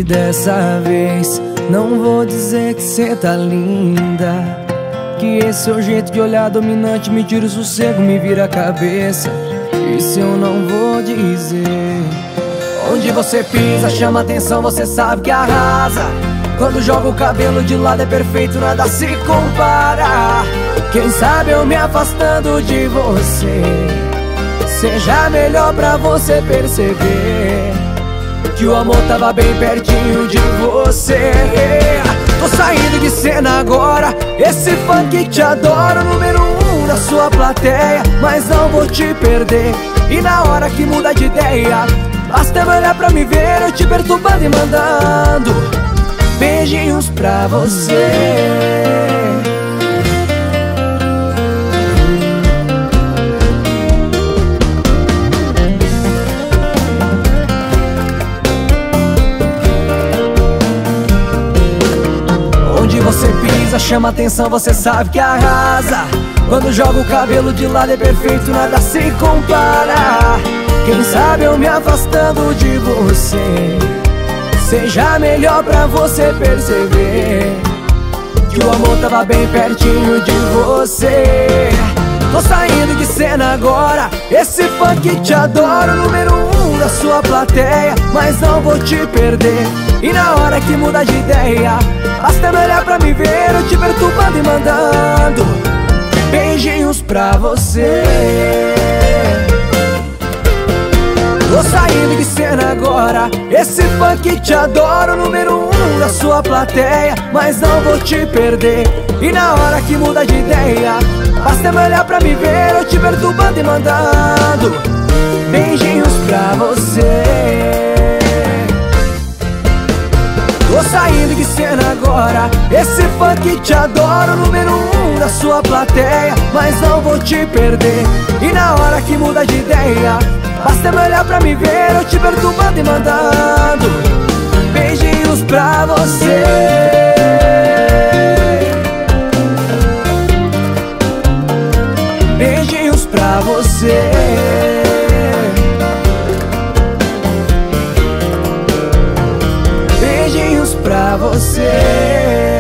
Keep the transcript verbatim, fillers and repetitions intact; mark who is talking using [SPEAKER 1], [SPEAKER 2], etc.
[SPEAKER 1] dessa vez não vou dizer que cê tá linda, que esse seu jeito de olhar dominante me tira o sossego, me vira a cabeça. Isso eu não vou dizer. Onde você pisa chama atenção, você sabe que arrasa. Quando joga o cabelo de lado é perfeito, nada se compara. Quem sabe eu me afastando de você seja melhor pra você perceber que o amor tava bem pertinho de você. Tô saindo de cena agora, esse funk te adora, número um na sua plateia, mas não vou te perder. E na hora que muda de ideia, basta me olhar pra me ver, eu te perturbando e mandando beijinhos pra você. Onde você pisa chama atenção, você sabe que arrasa. Quando joga o cabelo de lado é perfeito, nada se compara. Quem sabe eu me afastando de você seja melhor pra você perceber que o amor tava bem pertinho de você. Tô saindo de cena agora, esse funk te adora, número um da sua plateia, mas não vou te perder. E na hora que muda de ideia, basta me olhar pra me ver, eu te perturbando e mandando beijinhos pra você. Tô saindo de cena agora, esse funk te adora, número um da sua plateia, mas não vou te perder. E na hora que muda de ideia, basta me olhar pra me ver, eu te perturbando e mandando beijinhos pra você. Tô saindo de cena agora, esse funk te adora, número um da sua plateia, mas não vou te perder. E na hora que muda de ideia, basta me olhar pra me ver, eu te perturbando e mandando beijinhos pra você. Beijinhos pra você. Beijinhos pra você.